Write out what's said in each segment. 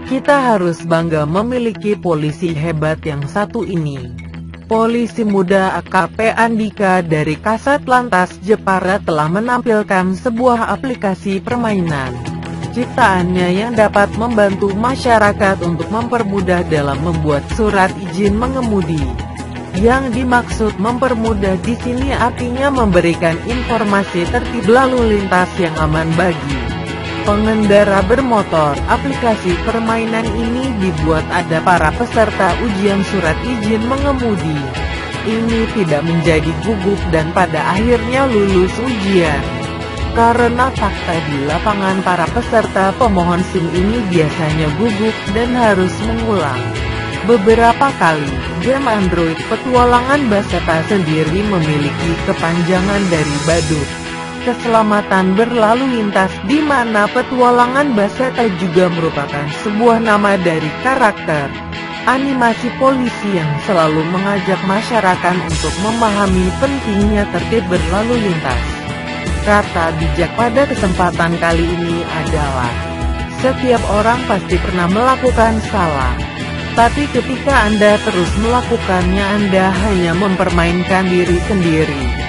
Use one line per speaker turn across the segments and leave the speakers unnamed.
Kita harus bangga memiliki polisi hebat yang satu ini. Polisi muda AKP Andika dari Kasat Lantas Jepara telah menampilkan sebuah aplikasi permainan ciptaannya yang dapat membantu masyarakat untuk mempermudah dalam membuat surat izin mengemudi. Yang dimaksud mempermudah di sini artinya memberikan informasi tertib lalu lintas yang aman bagi pengendara bermotor. Aplikasi permainan ini dibuat ada para peserta ujian surat izin mengemudi. Ini tidak menjadi gugup dan pada akhirnya lulus ujian. Karena fakta di lapangan para peserta pemohon SIM ini biasanya gugup dan harus mengulang beberapa kali. Game Android Petualangan Baseta sendiri memiliki kepanjangan dari badut keselamatan berlalu lintas, di mana Petualangan Baseta juga merupakan sebuah nama dari karakter animasi polisi yang selalu mengajak masyarakat untuk memahami pentingnya tertib berlalu lintas. Kata bijak pada kesempatan kali ini adalah, setiap orang pasti pernah melakukan salah. Tapi ketika Anda terus melakukannya, Anda hanya mempermainkan diri sendiri.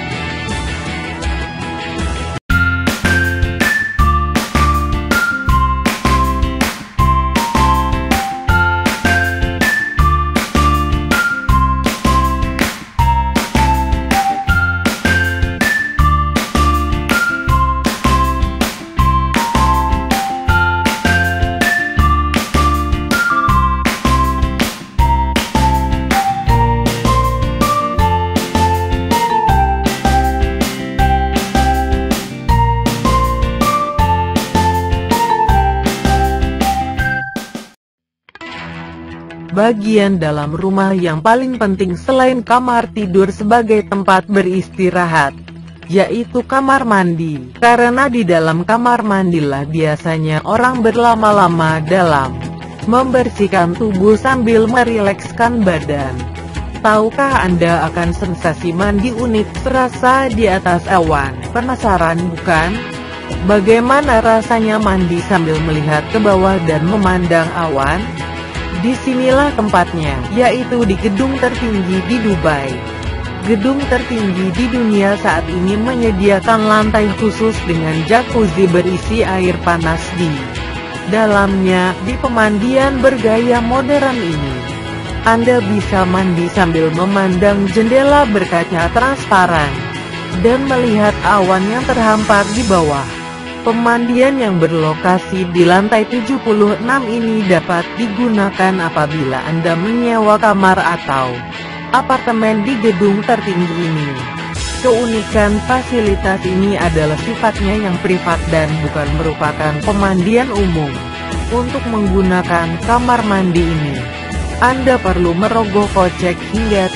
Bagian dalam rumah yang paling penting selain kamar tidur sebagai tempat beristirahat, yaitu kamar mandi. Karena di dalam kamar mandilah biasanya orang berlama-lama dalam membersihkan tubuh sambil merilekskan badan. Tahukah Anda akan sensasi mandi unik serasa di atas awan? Penasaran bukan? Bagaimana rasanya mandi sambil melihat ke bawah dan memandang awan? Disinilah tempatnya, yaitu di gedung tertinggi di Dubai. Gedung tertinggi di dunia saat ini menyediakan lantai khusus dengan jacuzzi berisi air panas di dalamnya. Di pemandian bergaya modern ini, Anda bisa mandi sambil memandang jendela berkaca transparan dan melihat awan yang terhampar di bawah. Pemandian yang berlokasi di lantai 76 ini dapat digunakan apabila Anda menyewa kamar atau apartemen di gedung tertinggi ini. Keunikan fasilitas ini adalah sifatnya yang privat dan bukan merupakan pemandian umum. Untuk menggunakan kamar mandi ini, Anda perlu merogoh kocek hingga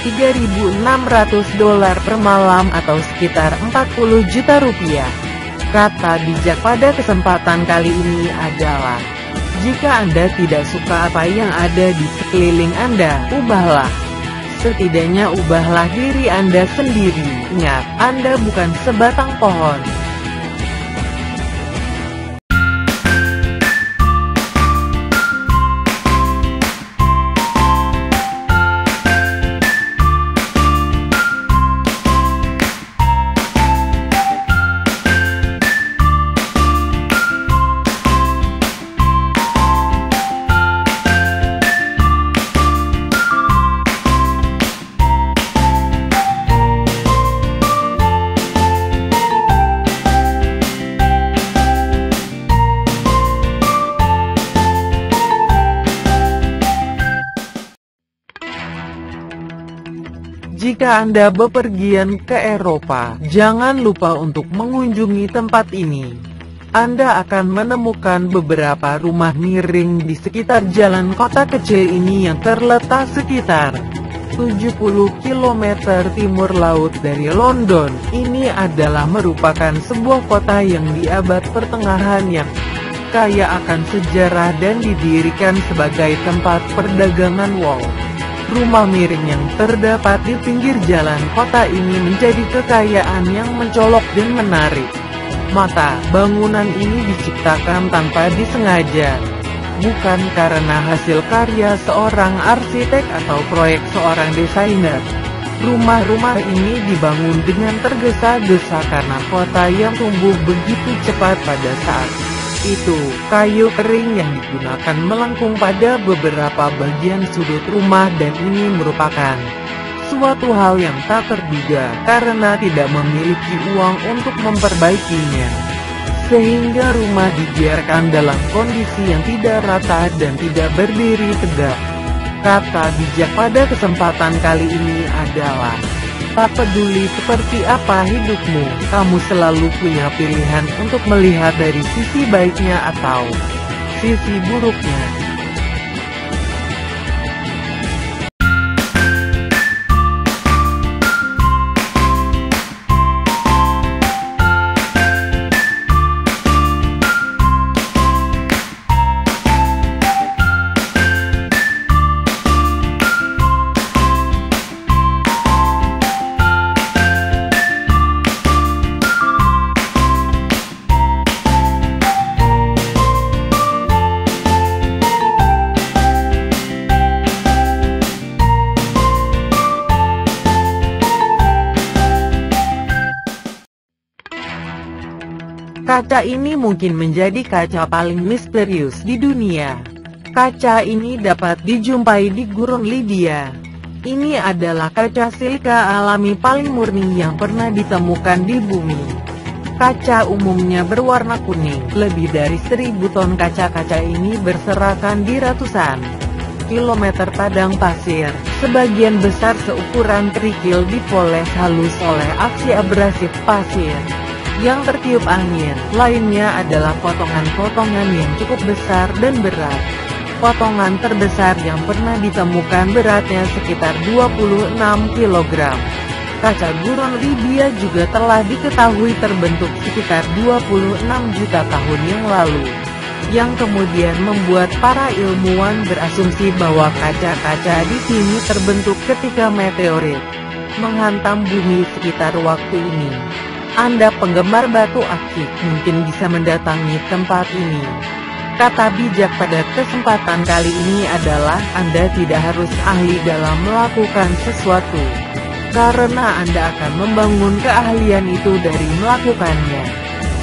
$3.600 per malam atau sekitar 40 juta rupiah. Kata bijak pada kesempatan kali ini adalah, jika Anda tidak suka apa yang ada di sekeliling Anda, ubahlah. Setidaknya ubahlah diri Anda sendiri. Ingat, Anda bukan sebatang pohon. Jika Anda bepergian ke Eropa, jangan lupa untuk mengunjungi tempat ini. Anda akan menemukan beberapa rumah miring di sekitar jalan kota kecil ini yang terletak sekitar 70 km timur laut dari London. Ini adalah merupakan sebuah kota yang di abad pertengahan yang kaya akan sejarah dan didirikan sebagai tempat perdagangan wool. Rumah miring yang terdapat di pinggir jalan kota ini menjadi kekayaan yang mencolok dan menarik mata. Bangunan ini diciptakan tanpa disengaja bukan karena hasil karya seorang arsitek atau proyek seorang desainer. Rumah-rumah ini dibangun dengan tergesa-gesa karena kota yang tumbuh begitu cepat pada saat itu. Kayu kering yang digunakan melengkung pada beberapa bagian sudut rumah, dan ini merupakan suatu hal yang tak terduga karena tidak memiliki uang untuk memperbaikinya, sehingga rumah dibiarkan dalam kondisi yang tidak rata dan tidak berdiri tegak. Kata bijak pada kesempatan kali ini adalah, tak peduli seperti apa hidupmu, kamu selalu punya pilihan untuk melihat dari sisi baiknya atau sisi buruknya. Kaca ini mungkin menjadi kaca paling misterius di dunia. Kaca ini dapat dijumpai di Gurun Lydia. Ini adalah kaca silika alami paling murni yang pernah ditemukan di bumi. Kaca umumnya berwarna kuning. Lebih dari 1000 ton kaca-kaca ini berserakan di ratusan kilometer padang pasir. Sebagian besar seukuran kerikil dipoles halus oleh aksi abrasif pasir yang tertiup angin. Lainnya adalah potongan-potongan yang cukup besar dan berat. Potongan terbesar yang pernah ditemukan beratnya sekitar 26 kg. Kaca Gurun Lydia juga telah diketahui terbentuk sekitar 26 juta tahun yang lalu, yang kemudian membuat para ilmuwan berasumsi bahwa kaca-kaca di sini terbentuk ketika meteorit menghantam bumi sekitar waktu ini. Anda penggemar batu akik mungkin bisa mendatangi tempat ini. Kata bijak pada kesempatan kali ini adalah, Anda tidak harus ahli dalam melakukan sesuatu, karena Anda akan membangun keahlian itu dari melakukannya.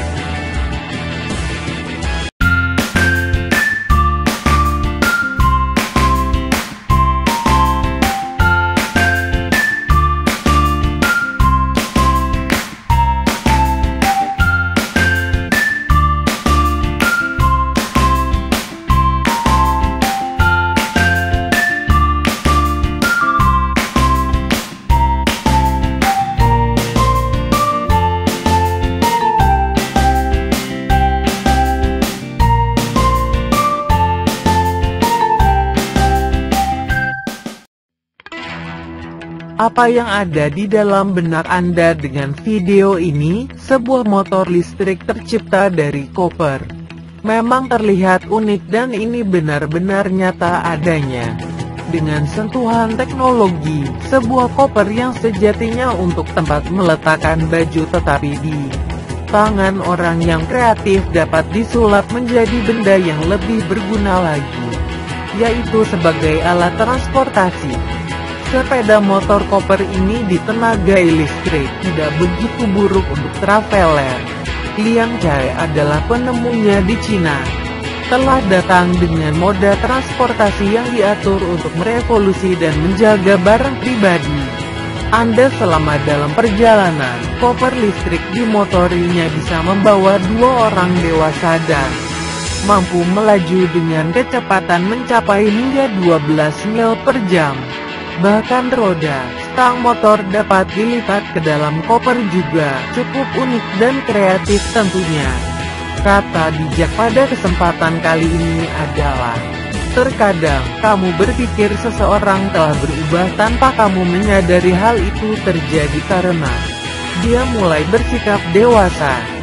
Apa yang ada di dalam benak Anda dengan video ini? Sebuah motor listrik tercipta dari koper. Memang terlihat unik dan ini benar-benar nyata adanya. Dengan sentuhan teknologi, sebuah koper yang sejatinya untuk tempat meletakkan baju tetapi di tangan orang yang kreatif dapat disulap menjadi benda yang lebih berguna lagi, yaitu sebagai alat transportasi. Sepeda motor koper ini ditenagai listrik, tidak begitu buruk untuk traveler. Liang Chai adalah penemunya di Cina. Telah datang dengan moda transportasi yang diatur untuk merevolusi dan menjaga barang pribadi Anda selama dalam perjalanan. Koper listrik dimotorinya bisa membawa 2 orang dewasa dan mampu melaju dengan kecepatan mencapai hingga 12 mil per jam. Bahkan roda stang motor dapat dilipat ke dalam koper juga. Cukup unik dan kreatif tentunya. Kata bijak pada kesempatan kali ini adalah, terkadang kamu berpikir seseorang telah berubah tanpa kamu menyadari hal itu terjadi karena dia mulai bersikap dewasa.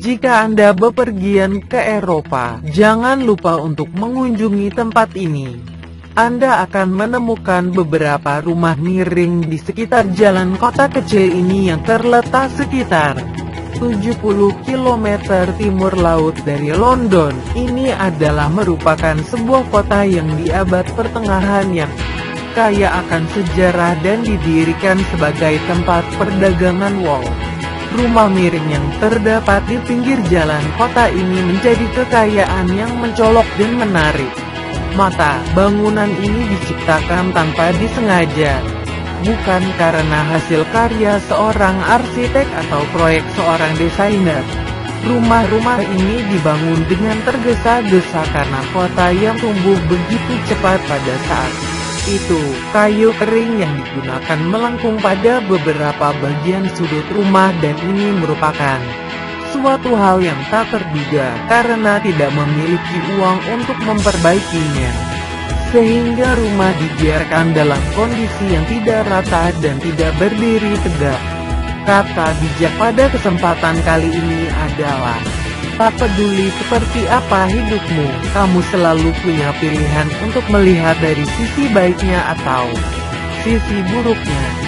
Jika Anda bepergian ke Eropa, jangan lupa untuk mengunjungi tempat ini. Anda akan menemukan beberapa rumah miring di sekitar jalan kota kecil ini yang terletak sekitar 70 km timur laut dari London. Ini adalah merupakan sebuah kota yang di abad pertengahan yang kaya akan sejarah dan didirikan sebagai tempat perdagangan wool. Rumah miring yang terdapat di pinggir jalan kota ini menjadi kekayaan yang mencolok dan menarik mata. Bangunan ini diciptakan tanpa disengaja, bukan karena hasil karya seorang arsitek atau proyek seorang desainer. Rumah-rumah ini dibangun dengan tergesa-gesa karena kota yang tumbuh begitu cepat pada saat itu. Kayu kering yang digunakan melengkung pada beberapa bagian sudut rumah, dan ini merupakan suatu hal yang tak terduga karena tidak memiliki uang untuk memperbaikinya, sehingga rumah dibiarkan dalam kondisi yang tidak rata dan tidak berdiri tegak. Kata bijak pada kesempatan kali ini adalah, tak peduli seperti apa hidupmu, kamu selalu punya pilihan untuk melihat dari sisi baiknya atau sisi buruknya.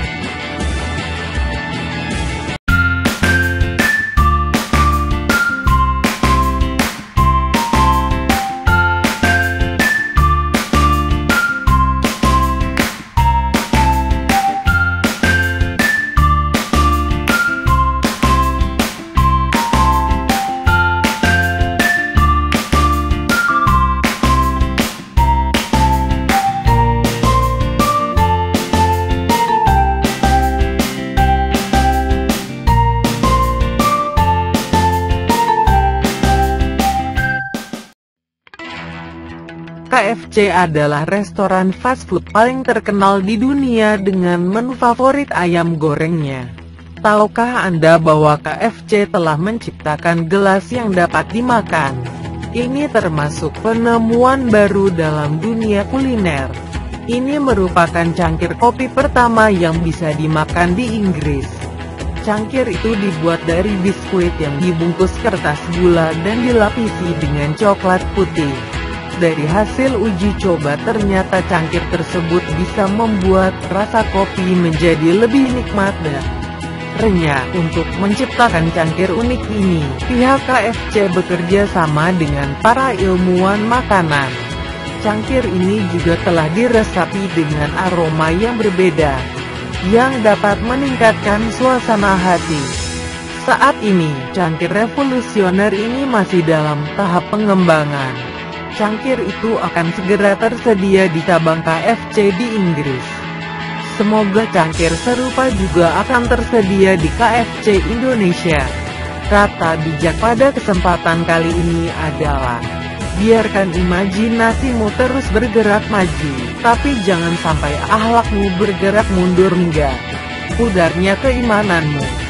KFC adalah restoran fast food paling terkenal di dunia dengan menu favorit ayam gorengnya. Tahukah Anda bahwa KFC telah menciptakan gelas yang dapat dimakan? Ini termasuk penemuan baru dalam dunia kuliner. Ini merupakan cangkir kopi pertama yang bisa dimakan di Inggris. Cangkir itu dibuat dari biskuit yang dibungkus kertas gula dan dilapisi dengan coklat putih. Dari hasil uji coba, ternyata cangkir tersebut bisa membuat rasa kopi menjadi lebih nikmat dan renyah. Untuk menciptakan cangkir unik ini, pihak KFC bekerja sama dengan para ilmuwan makanan. Cangkir ini juga telah diresapi dengan aroma yang berbeda, yang dapat meningkatkan suasana hati. Saat ini, cangkir revolusioner ini masih dalam tahap pengembangan. Cangkir itu akan segera tersedia di cabang KFC di Inggris. Semoga cangkir serupa juga akan tersedia di KFC Indonesia. Kata bijak pada kesempatan kali ini adalah, biarkan imajinasimu terus bergerak maju, tapi jangan sampai akhlakmu bergerak mundur hingga pudarnya keimananmu.